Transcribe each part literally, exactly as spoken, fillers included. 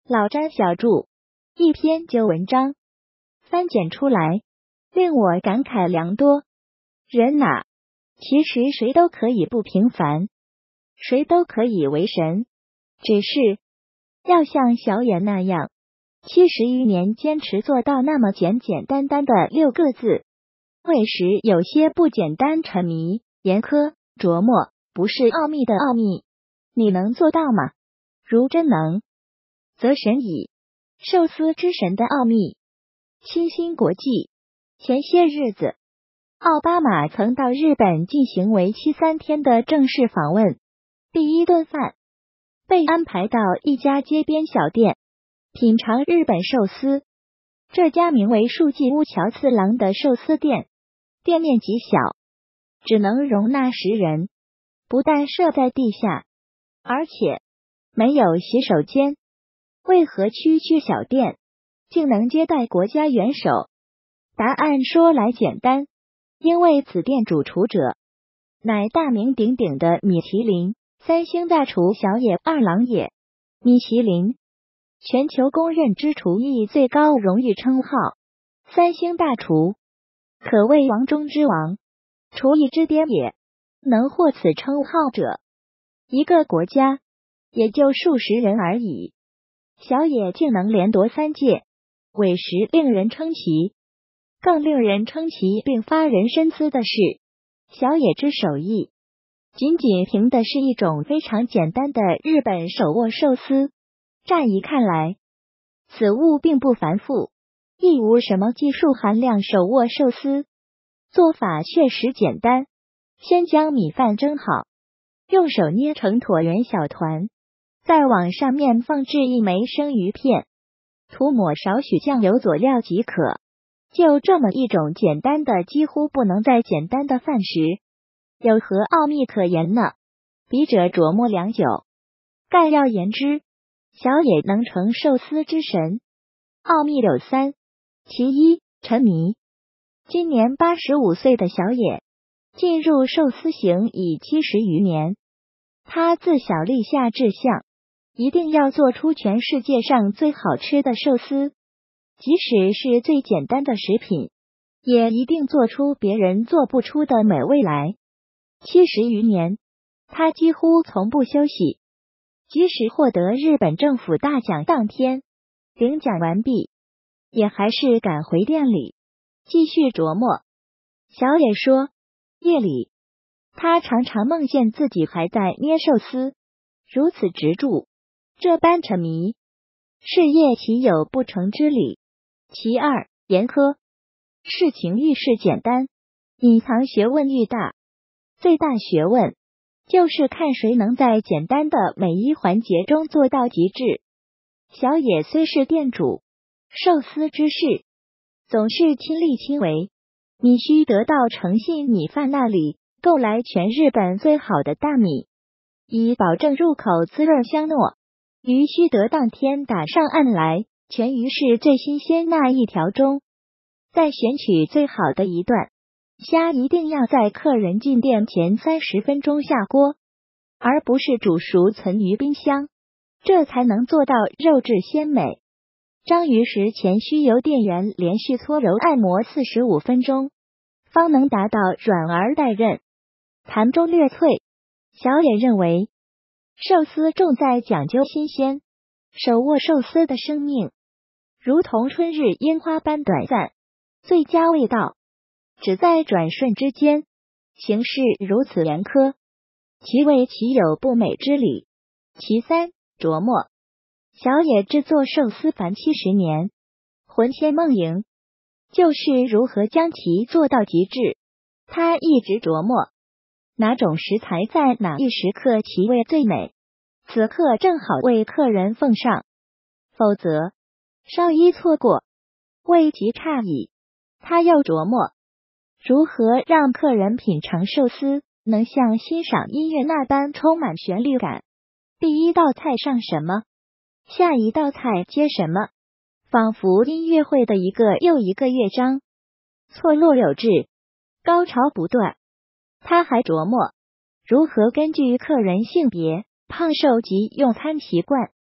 老詹小著，一篇旧文章翻检出来，令我感慨良多。人哪，其实谁都可以不平凡，谁都可以为神，只是要像小野那样，七十余年坚持做到那么简简单单的六个字。为时有些不简单，沉迷、严苛、琢磨，不是奥秘的奥秘，你能做到吗？如真能，则神矣。寿司之神的奥秘。新兴国际。前些日子，奥巴马曾到日本进行为期三天的正式访问。第一顿饭被安排到一家街边小店，品尝日本寿司。这家名为树纪屋桥次郎的寿司店，店面极小，只能容纳十人，不但设在地下，而且没有洗手间。为何区区小店竟能接待国家元首？答案说来简单，因为此店主厨者乃大名鼎鼎的米其林三星大厨小野二郎也。米其林，全球公认之厨艺最高荣誉称号，三星大厨可谓王中之王，厨艺之巅也。能获此称号者，一个国家也就数十人而已。小野竟能连夺三届，委实令人称奇。更令人称奇并发人深思的是，小野之手艺仅仅凭的是一种非常简单的日本手握寿司。乍一看来，此物并不繁复，亦无什么技术含量。手握寿司做法确实简单，先将米饭蒸好，用手捏成椭圆小团，再往上面放置一枚生鱼片，涂抹少许酱油佐料即可。就这么一种简单的几乎不能再简单的饭食，有何奥秘可言呢？笔者琢磨良久，概要言之，小野能成寿司之神，奥秘有三。其一，沉迷。今年八十五岁的小野进入寿司行已七十余年，他自小立下志向，一定要做出全世界上最好吃的寿司，即使是最简单的食品，也一定做出别人做不出的美味来。七十余年，他几乎从不休息，即使获得日本政府大奖当天，领奖完毕，也还是赶回店里继续琢磨。小野说，夜里他常常梦见自己还在捏寿司，如此执着，这般沉迷，事业岂有不成之理？其二，严苛。事情愈是简单，隐藏学问愈大。最大学问就是看谁能在简单的每一环节中做到极致。小野虽是店主，寿司之事总是亲力亲为。你需得到诚信米饭那里购来全日本最好的大米，以保证入口滋润香糯。鱼须得当天打上岸来，全鱼是最新鲜那一条中，再选取最好的一段。虾一定要在客人进店前三十分钟下锅，而不是煮熟存于冰箱，这才能做到肉质鲜美。章鱼食前需由店员连续搓揉按摩四十五分钟，方能达到软而带韧，弹中略脆。小野认为，寿司重在讲究新鲜，手握寿司的生命如同春日樱花般短暂，最佳味道只在转瞬之间。行事如此严苛，其味岂有不美之理？其三，琢磨。小野制作寿司凡七十年，魂牵梦萦就是如何将其做到极致。他一直琢磨哪种食材在哪一时刻其味最美，此刻正好为客人奉上，否则稍一错过，味极差矣。他又琢磨如何让客人品尝寿司能像欣赏音乐那般充满旋律感。第一道菜上什么，下一道菜接什么，仿佛音乐会的一个又一个乐章，错落有致，高潮不断。他还琢磨如何根据客人性别、胖瘦及用餐习惯，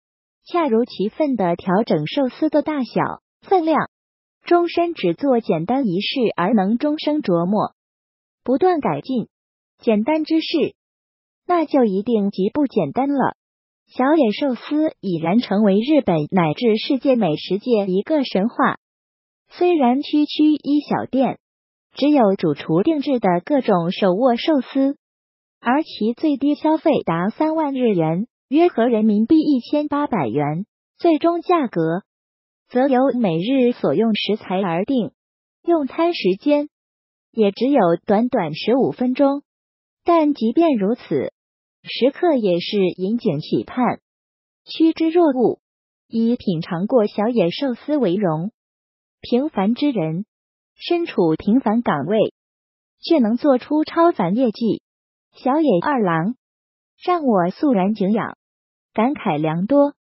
恰如其分地调整寿司的大小、分量，终身只做简单一事而能终生琢磨，不断改进。简单之事，那就一定极不简单了。小野寿司已然成为日本乃至世界美食界一个神话。虽然区区一小店，只有主厨定制的各种手握寿司，而其最低消费达三万日元，约合人民币一千八百元，最终价格则由每日所用食材而定，用餐时间也只有短短十五分钟。但即便如此，食客也是引颈期盼，趋之若鹜，以品尝过小野寿司为荣。平凡之人，身处平凡岗位，却能做出超凡业绩。小野二郎让我肃然敬仰，感慨良多。